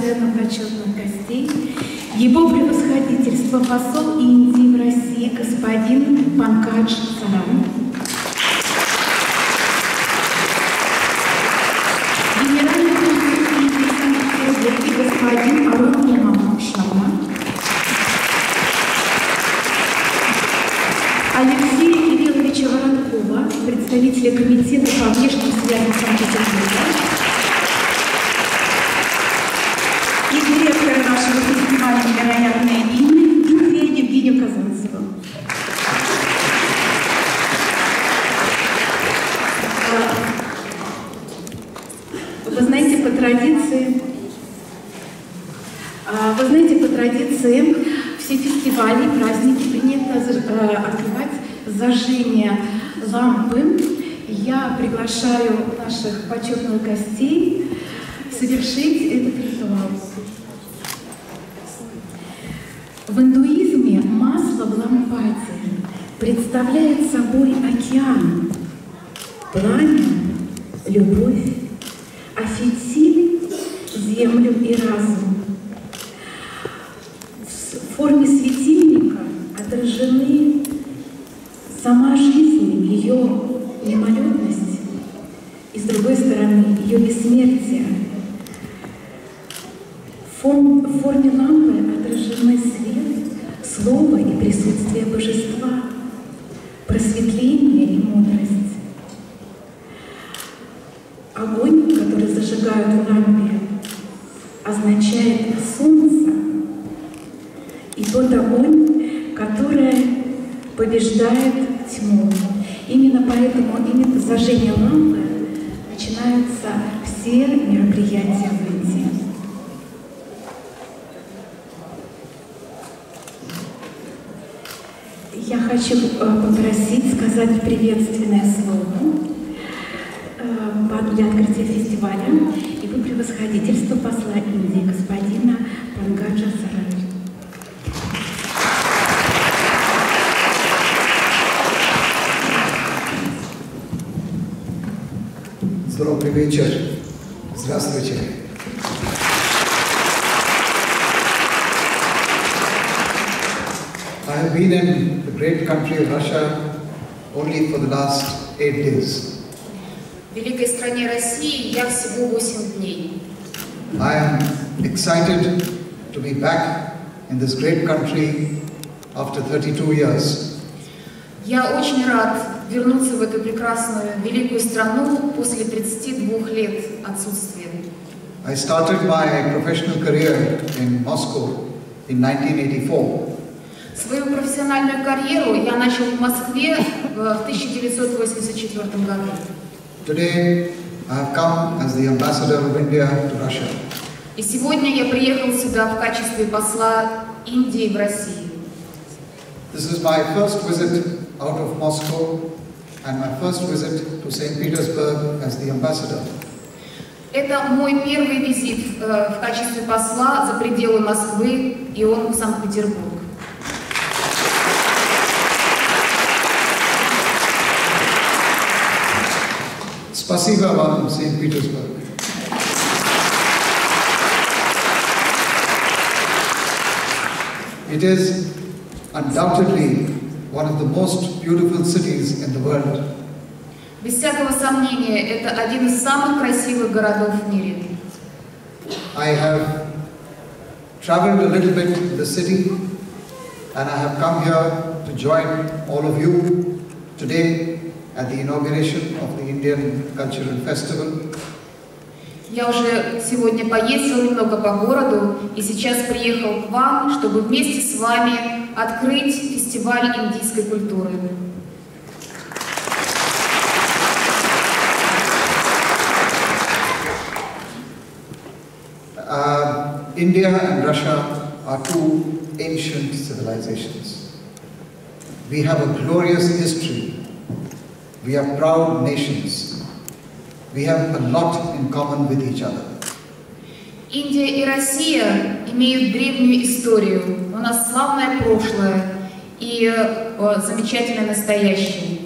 на почетных гостей его превосходительство посол Индии в России господин Панкадж Саран, генеральный консул Индии в Санкт-Петербурге господин Арун Шарма, Алексея Кирилловича Воронкова, представителя комитета по внешним связям Санкт-Петербурга, и директора нашего фестиваля «Невероятное имя» Евгению Казанцеву. Вы знаете, по традиции все фестивали и праздники принято открывать зажжение лампы. Я приглашаю наших почетных гостей совершить этот ритуал. В индуизме масло в лампаде представляет собой океан, пламя, любовь, а фитиль — землю и разум. В форме светильника отражены сама жизнь, ее мимолетность, и с другой стороны ее бессмертие. В форме лампы отражены свет, слово и присутствие божества, просветление и мудрость. Огонь, который зажигают в лампе, означает солнце, и тот огонь, который побеждает тьму. Именно поэтому, именно с зажжения лампы начинаются все мероприятия в Индии. Я хочу попросить сказать приветственное слово для открытия фестиваля его превосходительство посла Индии господина Панкаджа Сарана. Добрый вечер. Здравствуйте. I have been in the great country of Russia only for the last 8 days. В великой стране России я всего 8 дней. I am excited to be back in this great country after 32 years. Я очень рад вернуться в эту прекрасную великую страну после 32 лет отсутствия. I started my professional career in Moscow in 1984. Свою профессиональную карьеру я начал в Москве в 1984 году. Today I have come as the ambassador of India to Russia. И сегодня я приехал сюда в качестве посла Индии в России. This is my first visit out of Moscow and my first visit to St. Petersburg as the ambassador. Это мой первый визит в качестве посла за пределы Москвы, и он в Санкт-Петербург. Спасибо вам, St. Petersburg. It is undoubtedly one of the most beautiful cities in the world. Без всякого сомнения, это один из самых красивых городов в мире. I have traveled a little bit in the city and I have come here to join all of you today at the inauguration of the Indian Cultural Festival. Я уже сегодня поездил немного по городу и сейчас приехал к вам, чтобы вместе с вами открыть фестиваль индийской культуры. India and Russia are two ancient civilizations. We have a glorious history. We are proud nations. We have a lot in common with each other. Индия и Россия имеют древнюю историю. У нас славное прошлое и замечательное настоящее.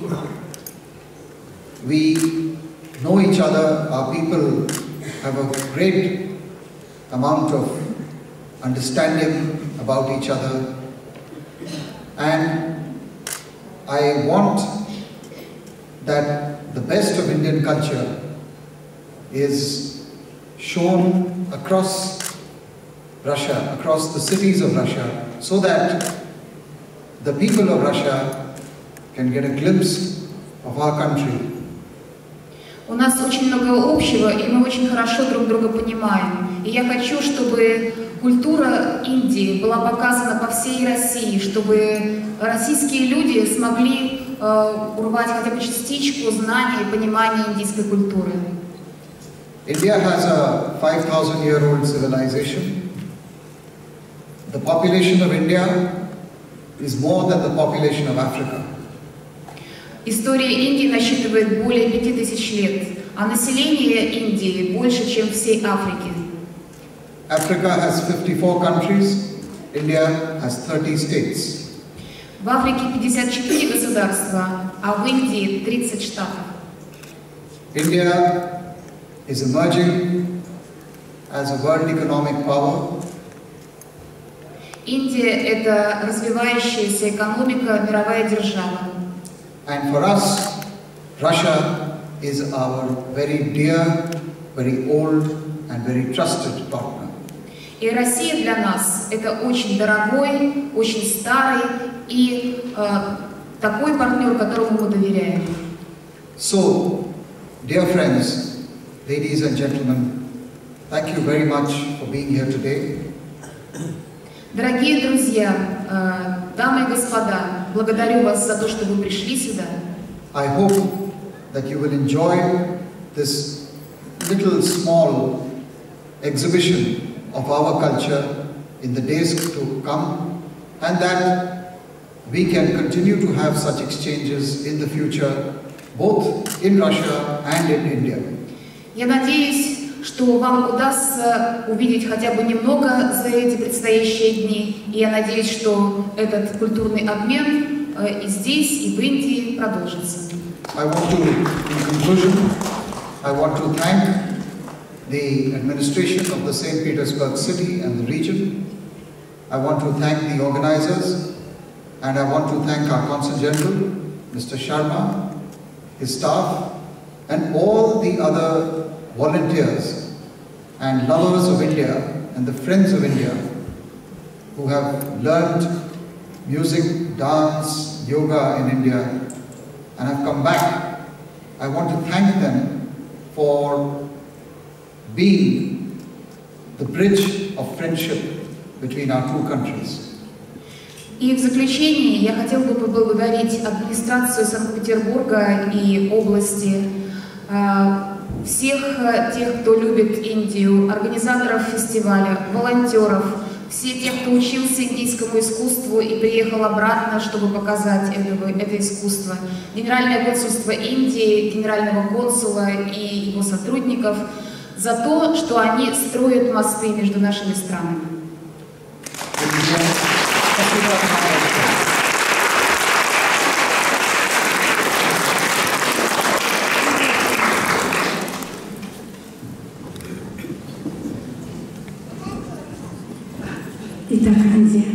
We know each other. Our people have a great amount of understanding about each other, and I want that the best of Indian culture is shown across Russia, across the cities of Russia, so that the people of Russia can get a glimpse of our country. У нас очень много общего, и мы очень хорошо друг друга понимаем. И я хочу, чтобы культура Индии была показана по всей России, чтобы российские люди смогли урвать хотя бы частичку знаний и понимания индийской культуры. India has a 5,000-year-old civilization. The population of India is more than the population of Africa. История Индии насчитывает более 5000 лет, а население Индии больше, чем всей Африки. Africa has 54 countries, India has 30 states. В Африке 54 государства, а в Индии 30 штатов. India is emerging as a world economic power. Индия – это развивающаяся экономика, мировая держава. And for us, Russia is our very dear, very old and very trusted partner. И Россия для нас – это очень дорогой, очень старый и такой партнер, которому мы доверяем. So, dear friends, ladies and gentlemen, thank you very much for being here today. Дорогие друзья, дамы и господа, благодарю вас за то, что вы пришли сюда. I hope that you will enjoy this little small exhibition of our culture in the days to come, and that we can continue to have such exchanges in the future, both in Russia and in India. Я надеюсь, что вам удастся увидеть хотя бы немного за эти предстоящие дни. И я надеюсь, что этот культурный обмен и здесь, и в Индии продолжится. In conclusion, I want to thank the administration of the St. Petersburg city and the region. I want to thank the organizers, and I want to thank our Consul General, Mr. Sharma, his staff, and all the other volunteers and lovers of India and the friends of India who have learned music, dance, yoga in India and have come back. I want to thank them for being the bridge of friendship between our two countries. И в заключение я хотела бы поблагодарить администрацию Санкт-Петербурга и области, всех тех, кто любит Индию, организаторов фестиваля, волонтеров, все тех, кто учился индийскому искусству и приехал обратно, чтобы показать это искусство, Генеральное консульство Индии, генерального консула и его сотрудников, за то, что они строят мосты между нашими странами. Итак, друзья,